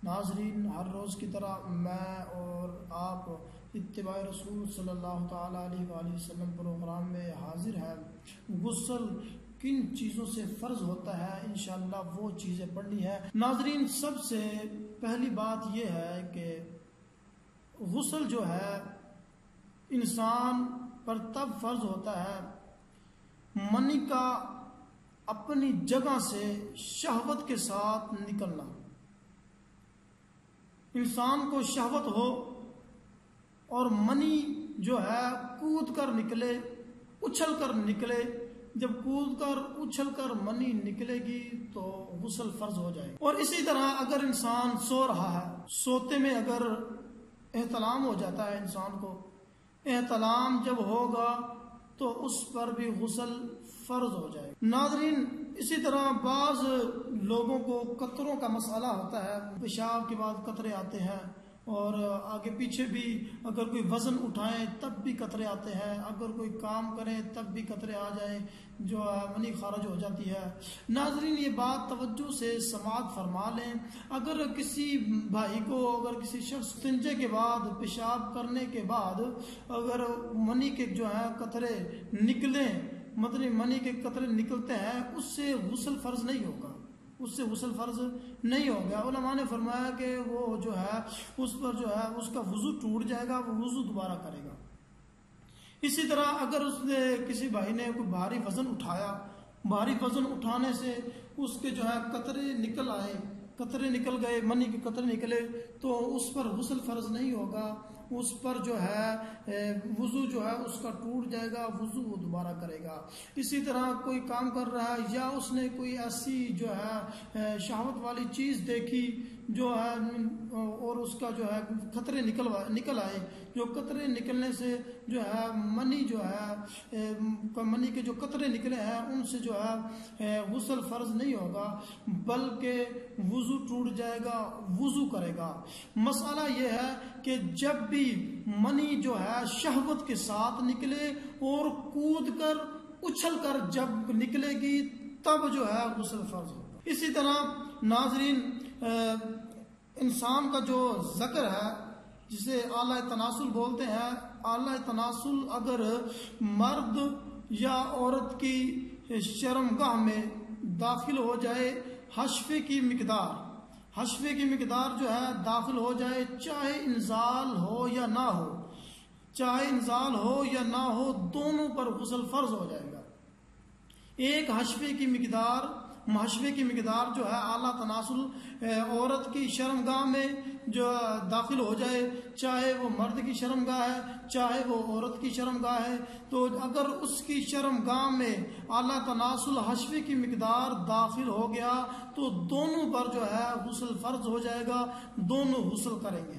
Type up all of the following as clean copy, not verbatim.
ناظرین، ہر روز کی طرح میں اور آپ اتباع رسول صلی اللہ تعالیٰ علیہ وآلہ وسلم پروگرام میں حاضر ہیں۔ غسل کن چیزوں سے فرض ہوتا ہے، انشاءاللہ وہ چیزیں پڑھنی ہے۔ ناظرین، سب سے پہلی بات یہ ہے کہ غسل جو ہے انسان پر تب فرض ہوتا ہے منی کا اپنی جگہ سے شہوت کے ساتھ نکلنا۔ انسان کو شہوت ہو اور منی جو ہے کود کر نکلے، اچھل کر نکلے۔ جب کود کر اچھل کر منی نکلے گی تو غسل فرض ہو جائے گا۔ اور اسی طرح اگر انسان سو رہا ہے، سوتے میں اگر احتلام ہو جاتا ہے انسان کو، احتلام جب ہوگا تو اس پر بھی غسل فرض ہو جائے گا۔ ناظرین، اسی طرح بعض لوگوں کو قطروں کا مسئلہ ہوتا ہے، پیشاب کے بعد قطرے آتے ہیں، اور آگے پیچھے بھی اگر کوئی وزن اٹھائیں تب بھی قطرے آتے ہیں، اگر کوئی کام کریں تب بھی قطرے آ جائیں، جو منی خارج ہو جاتی ہے۔ ناظرین، یہ بات توجہ سے سماعت فرما لیں، اگر کسی بھائی کو، اگر کسی شخص استنجے کے بعد، پیشاب کرنے کے بعد اگر منی کے جو ہے قطرے نکلیں، مطلب منی کے قطرے نکلتے ہیں، اس سے غسل فرض نہیں ہوگا، اس سے غسل فرض نہیں ہو گیا۔ علماء نے فرمایا کہ وہ جو ہے اس پر جو ہے اس کا وضو ٹوٹ جائے گا، وہ وضو دوبارہ کرے گا۔ اسی طرح اگر اس نے کسی بھائی نے کوئی بھاری وزن اٹھایا، بھاری وزن اٹھانے سے اس کے جو ہے قطرے نکل آئے، قطرے نکل گئے، منی کے قطرے نکلے، تو اس پر غسل فرض نہیں ہوگا، اس پر جو ہے وضو جو ہے اس کا ٹوٹ جائے گا، وضو وہ دوبارہ کرے گا۔ اسی طرح کوئی کام کر رہا ہے یا اس نے کوئی ایسی جو ہے شہوت والی چیز دیکھی جو ہے اور اس کا جو ہے قطرے نکل آئے، جو قطرے نکلنے سے جو ہے منی جو ہے منی کے جو قطرے نکلے ہیں ان سے جو ہے غسل فرض نہیں ہوگا، بلکہ وضو ٹوٹ جائے گا، وضو کرے گا۔ مسئلہ یہ ہے کہ جب بھی منی جو ہے شہوت کے ساتھ نکلے اور کود کر اچھل کر جب نکلے گی تب جو ہے غسل فرض ہوگا۔ اسی طرح ناظرین، انسان کا جو ذکر ہے جسے اعلیٰ تناسل بولتے ہیں، اعلیٰ تناسل اگر مرد یا عورت کی شرمگاہ میں داخل ہو جائے، حشفے کی مقدار جو ہے داخل ہو جائے، چاہے انزال ہو یا نہ ہو، چاہے انزال ہو یا نہ ہو، دونوں پر غسل فرض ہو جائے گا۔ ایک حشفے کی مقدار جو ہے اعلیٰ تناسل عورت کی شرمگاہ میں جو داخل ہو جائے، چاہے وہ مرد کی شرمگاہ ہے چاہے وہ عورت کی شرمگاہ ہے، تو اگر اس کی شرمگاہ میں اعلیٰ تناسل حشفے کی مقدار داخل ہو گیا تو دونوں پر جو ہے غسل فرض ہو جائے گا، دونوں غسل کریں گے۔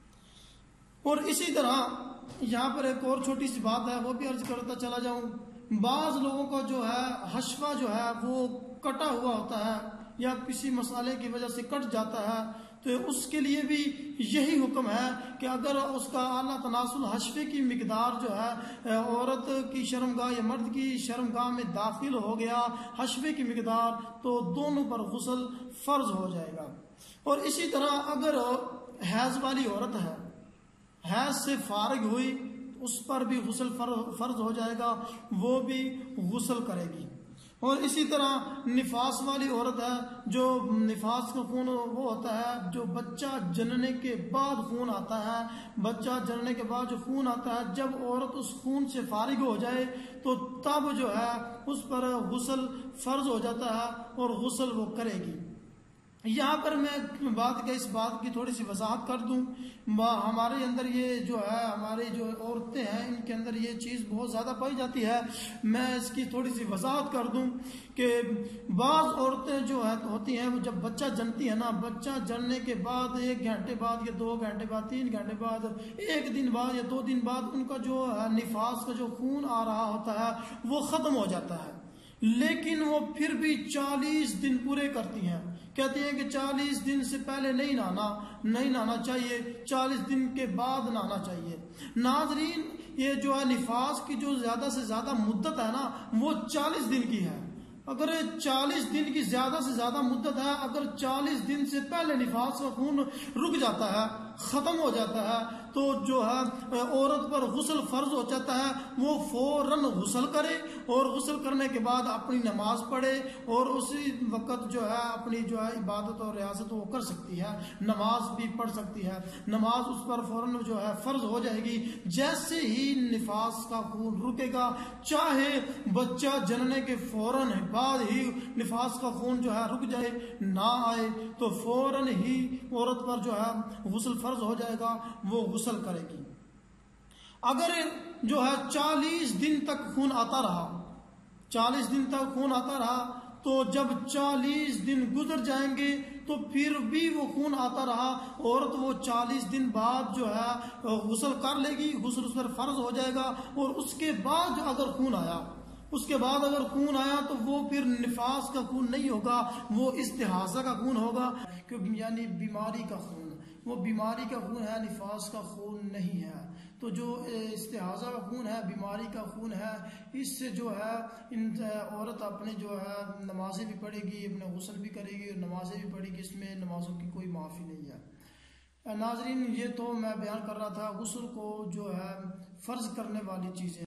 اور اسی طرح یہاں پر ایک اور چھوٹی سی بات ہے، وہ بھی عرض کرتا چلا جاؤں۔ بعض لوگوں کا جو ہے حشفہ جو ہے وہ کٹا ہوا ہوتا ہے یا کسی مسئلے کی وجہ سے کٹ جاتا ہے، تو اس کے لیے بھی یہی حکم ہے کہ اگر اس کا اعلیٰ تناسل حشفے کی مقدار جو ہے عورت کی شرمگاہ یا مرد کی شرمگاہ میں داخل ہو گیا حشفے کی مقدار، تو دونوں پر غسل فرض ہو جائے گا۔ اور اسی طرح اگر حیض والی عورت ہے، حیض سے فارغ ہوئی، اس پر بھی غسل فرض ہو جائے گا، وہ بھی غسل کرے گی۔ اور اسی طرح نفاس والی عورت ہے، جو نفاس کا خون وہ ہوتا ہے جو بچہ جننے کے بعد خون آتا ہے، بچہ جننے کے بعد جو خون آتا ہے، جب عورت اس خون سے فارغ ہو جائے تو تب جو ہے اس پر غسل فرض ہو جاتا ہے اور غسل وہ کرے گی۔ یہاں پر میں اس بات کی تھوڑی سی وضاحت کر دوں، ہمارے اندر یہ جو ہے ہماری جو عورتیں ہیں ان کے اندر یہ چیز بہت زیادہ پائی جاتی ہے۔ میں اس کی تھوڑی سی وضاحت کر دوں کہ بعض عورتیں جو ہوتی ہیں وہ جب بچہ جنتی ہیں نا، بچہ جننے کے بعد 1 گھنٹے بعد یا 2 گھنٹے بعد 3 گھنٹے بعد 1 دن بعد یا 2 دن بعد ان کا جو نفاس کا جو خون آ رہا ہوتا ہے وہ ختم ہو جاتا ہے، لیکن وہ پھر بھی 40 دن پورے کرتی ہیں۔ کہتے ہیں کہ 40 دن سے پہلے نہیں نہانا چاہیے، 40 دن کے بعد نہانا چاہیے۔ ناظرین، یہ جو ہے نفاس کی جو زیادہ سے زیادہ مدت ہے نا وہ 40 دن کی ہے، اگر 40 دن کی زیادہ سے زیادہ مدت ہے، اگر 40 دن سے پہلے نفاس کا خون رک جاتا ہے، ختم ہو جاتا ہے، تو جو ہے عورت پر غسل فرض ہو جاتا ہے، وہ فوراً غسل کرے اور غسل کرنے کے بعد اپنی نماز پڑھے اور اسی وقت جو ہے اپنی جو ہے عبادت اور ریاضت وہ کر سکتی ہے، نماز بھی پڑھ سکتی ہے، نماز اس پر فوراً جو ہے فرض ہو جائے گی جیسے ہی نفاس کا خون رکے گا، چاہے بچہ جننے کے فوراً بعد ہی نفاس کا خون جو ہے رک جائے، نہ آئے تو فوراً ہی عورت پر جو ہے غسل فرض ہو جائے گا، وہ غسل کرے گی۔ اگر جو ہے 40 دن تک خون آتا رہا، 40 دن تک خون آتا رہا، تو جب 40 دن گزر جائیں گے تو پھر بھی وہ خون آتا رہا، عورت وہ 40 دن بعد جو ہے غسل کر لے گی، غسل اس پر فرض ہو جائے گا، اور اس کے بعد اگر خون آیا، اس کے بعد اگر خون آیا تو وہ پھر نفاس کا خون نہیں ہوگا، وہ استحاضہ کا خون ہوگا، یعنی بیماری کا خون، وہ بیماری کا خون ہے، نفاس کا خون نہیں ہے۔ تو جو استحاضہ کا خون ہے، بیماری کا خون ہے، اس سے جو ہے عورت اپنے جو ہے نمازیں بھی پڑھے گی، اپنے غسل بھی کرے گی اور نمازیں بھی پڑھے گی، اس میں نمازوں کی کوئی معافی نہیں ہے۔ ناظرین، یہ تو میں بیان کر رہا تھا غسل کو جو ہے فرض کرنے والی چیزیں۔